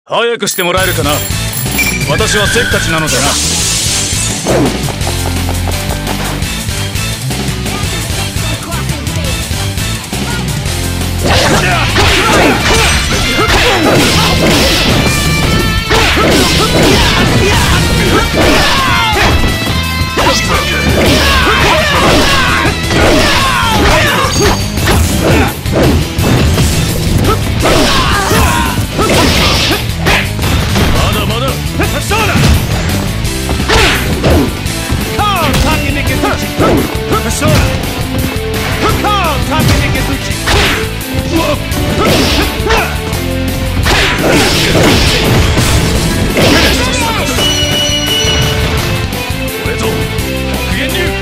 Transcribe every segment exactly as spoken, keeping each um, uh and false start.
早くしてもらえるかな。私はせっかちなのだな。まだまだ。そうだ。そうだ。俺と極限流。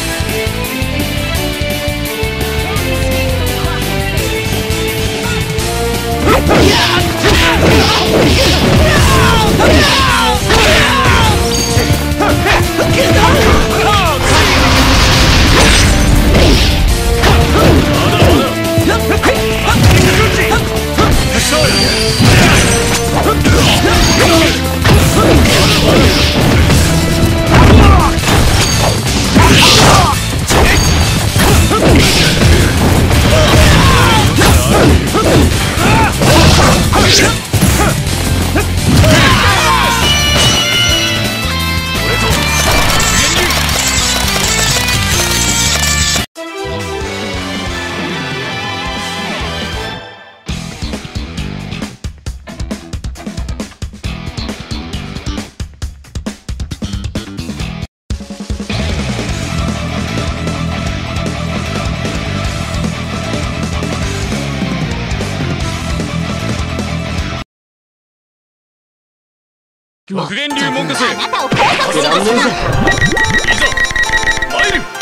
極限流文化生、 あなたを解放します。 いざ参る。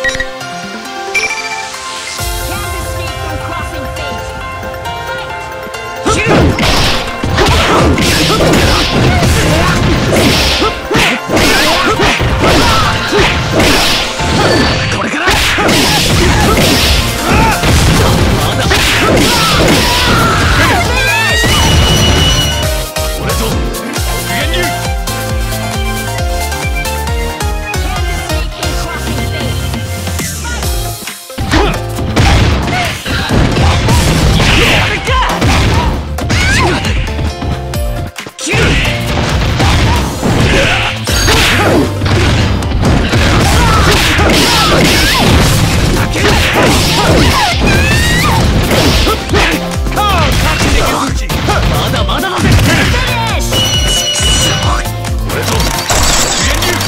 これから俺と極限流。まだまだだぜ。俺と極限流。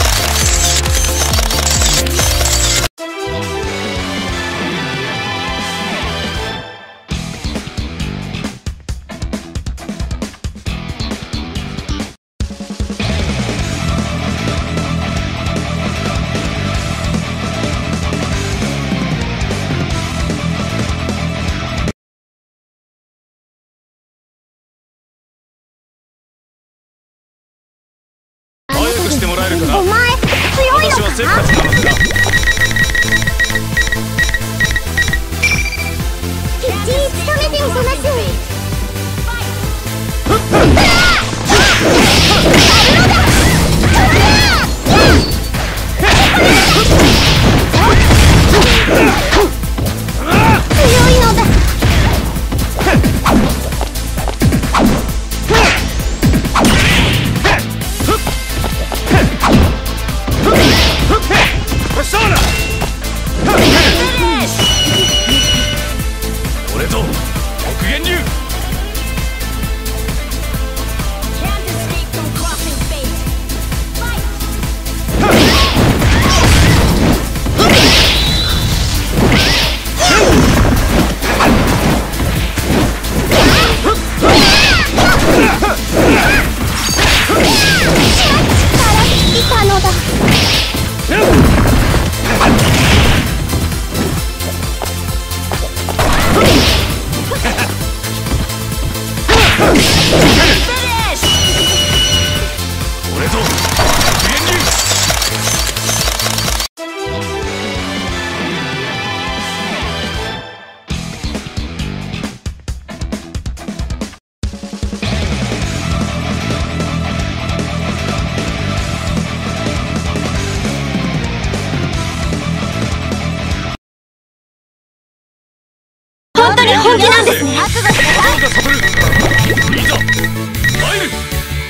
早くしてもらえるかな。 お前強いの私はせっかな。 かちなのだな。 きっちり務めてみせます。強いのだ。 そうだ。俺と極限流。 いたのだ。 俺と極限流。 本気なんですね。覚悟してください。 が悟る。いざ参る。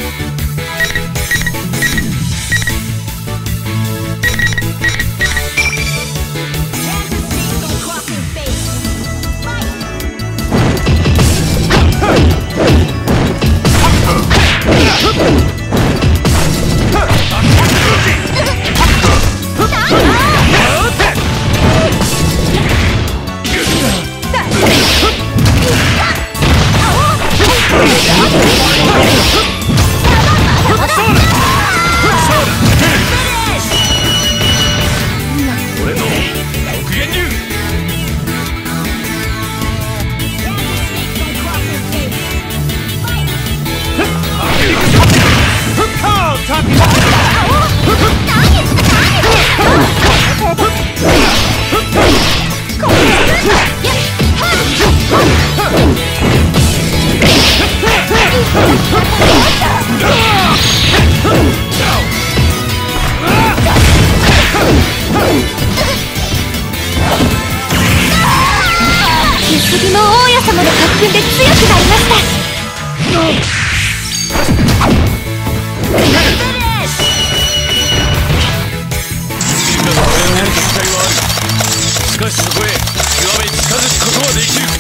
次の大家様の特訓で強くなりました。 しかしそこへ極め近づくことはできる。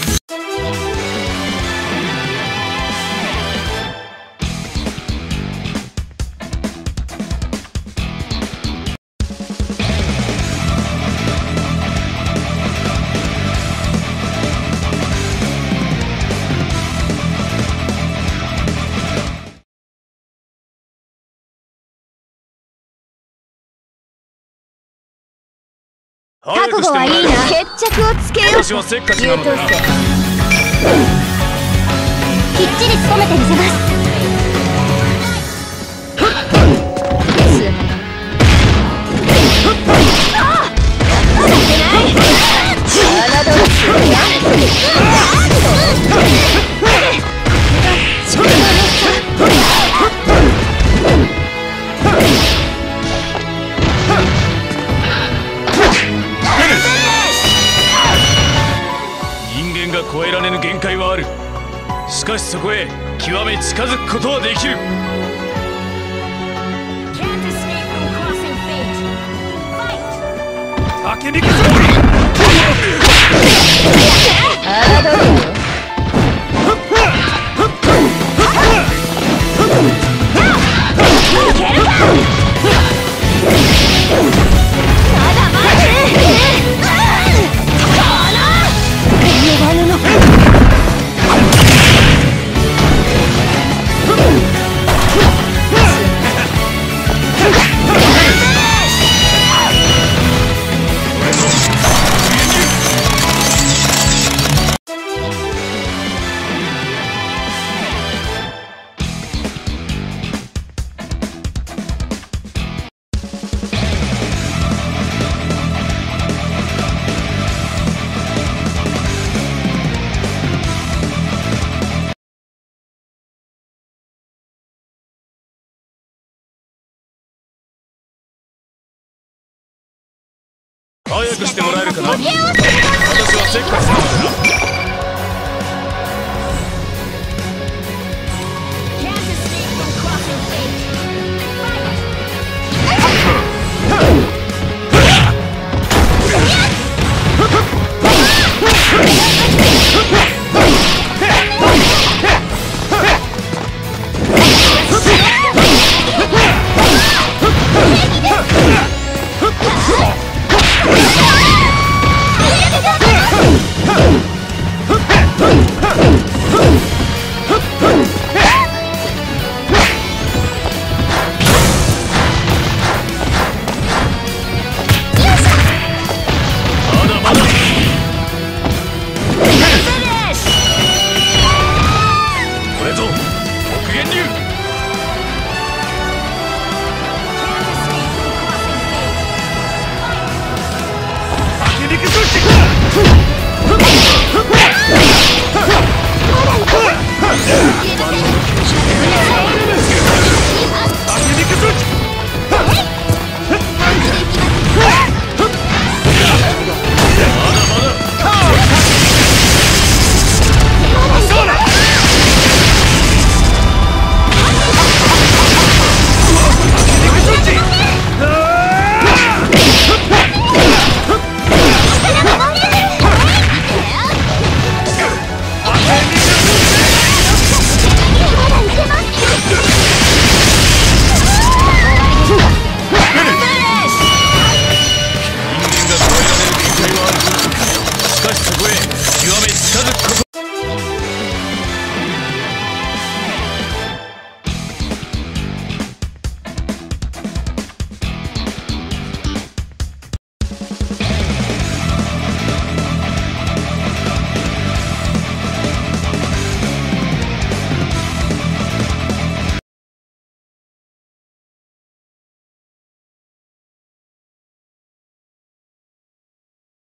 覚悟はいいな。決着をつけよう。 私はせっかちなのでな。 きっちり務めてみせます。 超えられぬ限界はある。しかしそこへ極め近づくことはできる。駆け抜けそう。早くしてもらえるかな。私はせっかちなのでな。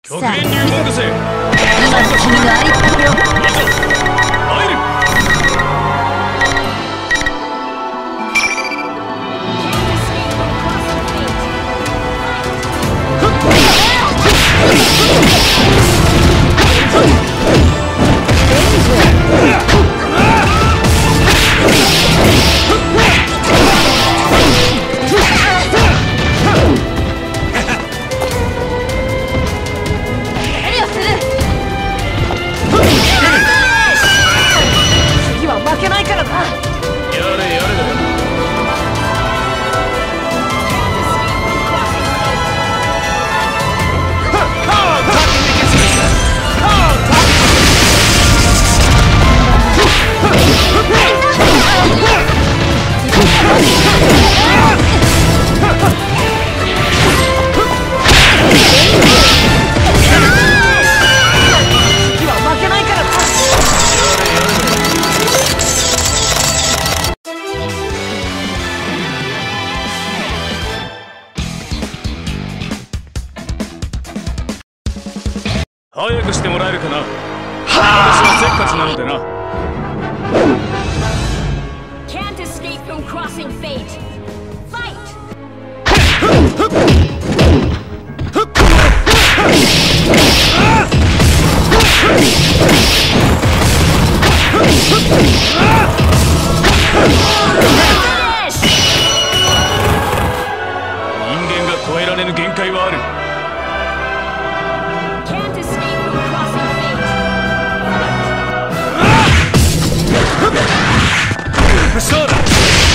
極限流任せ。 今の君のありったけを。 いざ参る。早くしてもらえるかな。私はせっかちなのでな。 Can't escape from crossing fate. Fight! Finish! 人間が超えられぬ限界はある。そうだ。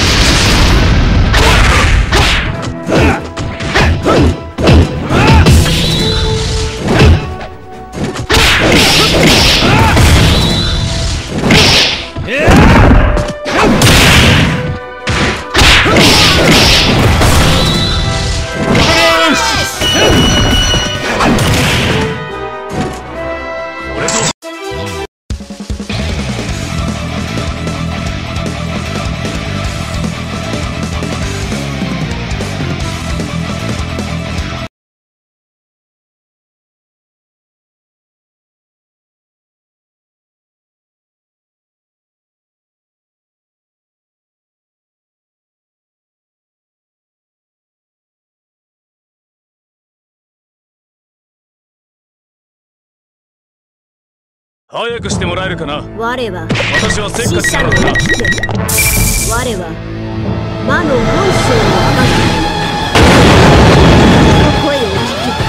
早くしてもらえるかな。 我は私はせっかちなのだな。 我は魔の本性を明かす。声を聞け。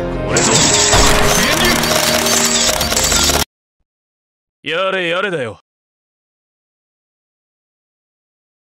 やれやれだよ。